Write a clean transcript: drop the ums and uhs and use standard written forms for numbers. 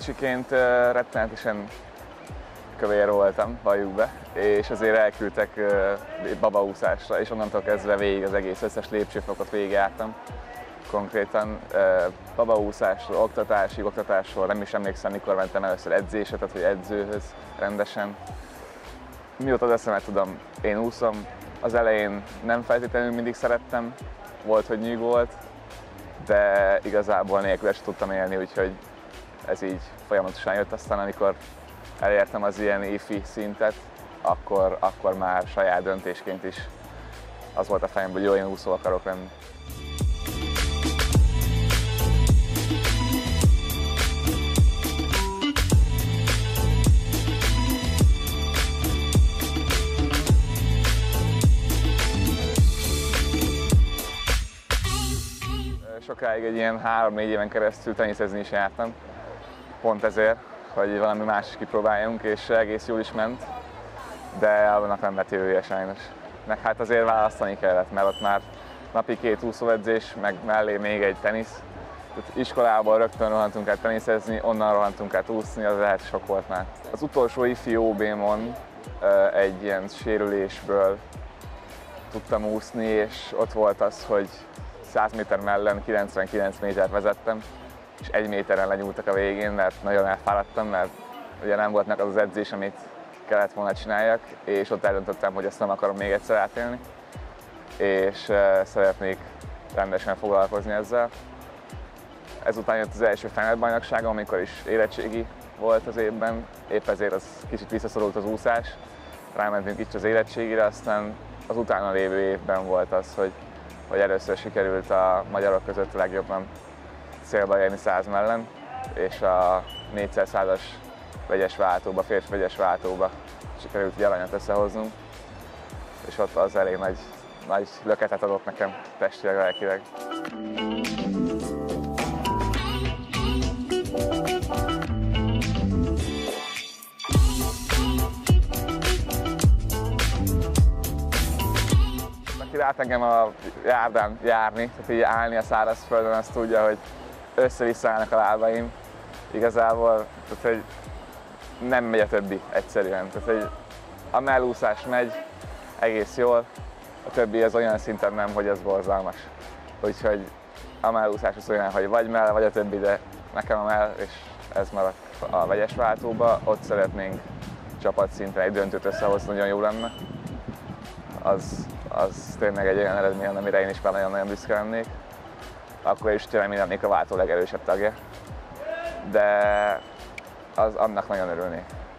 Kicsiként rettenetesen kövér voltam, valljuk be, és azért elküldtek babaúszásra, és onnantól kezdve végig az egész összes lépcsőfokot végigjártam. Konkrétan babaúszásról, oktatásról nem is emlékszem, mikor mentem először edzésre, tehát hogy edzőhöz rendesen. Mióta az eszemet tudom, én úszom. Az elején nem feltétlenül mindig szerettem, volt, hogy nyűg volt, de igazából nélkül sem tudtam élni, úgyhogy ez így folyamatosan jött. Aztán amikor elértem az ilyen ifi szintet, akkor már saját döntésként is az volt a fejemben, hogy jó, én úszó akarok lenni. Sokáig egy ilyen 3-4 éven keresztül teniszezni is jártam, pont ezért, hogy valami más is kipróbáljunk, és egész jól is ment, de annak nem lett jövője sajnos. Meg hát azért választani kellett, mert ott már napi 2 úszóedzés, meg mellé még egy tenisz. Tehát iskolából rögtön rohantunk át teniszezni, onnan rohantunk át úszni, az lehet sok volt már. Az utolsó ifi OB-mon egy ilyen sérülésből tudtam úszni, és ott volt az, hogy 100 méter mellett 99 métert vezettem, és 1 méteren lenyúltak a végén, mert nagyon elfáradtam, mert ugye nem volt meg az az edzés, amit kellett volna csináljak, és ott eldöntöttem, hogy ezt nem akarom még egyszer átélni, és szeretnék rendesen foglalkozni ezzel. Ezután jött az első felnőttbajnokságom, amikor is érettségi volt az évben, épp ezért az kicsit visszaszorult az úszás, rámentünk itt az érettségire, aztán az utána lévő évben volt az, hogy először sikerült a magyarok között legjobban célba érni 100 mellen, és a 4x100-as vegyes váltóba, férfi vegyes váltóba sikerült egy aranyat összehoznunk, és ott az elég nagy löketet adott nekem testileg, lelkileg. Aki lát engem a járdán járni, tehát így állni a szárazföldön, azt tudja, hogy össze-vissza állnak a lábaim. Igazából, tehát, hogy nem megy a többi egyszerűen. Tehát, hogy a mellúszás megy egész jól, a többi az olyan szinten nem, hogy ez borzalmas. Úgyhogy a mellúszás az olyan, hogy vagy mell, vagy a többi, de nekem a mell, és ez maradt a vegyes váltóba. Ott szeretnénk csapatszinten egy döntőt összehozni, nagyon jó lenne. Az tényleg egy olyan eredmény, amire én is már nagyon-nagyon büszke lennék. Akkor is tényleg mi lennék a váltó legerősebb tagja. De annak nagyon örülnék.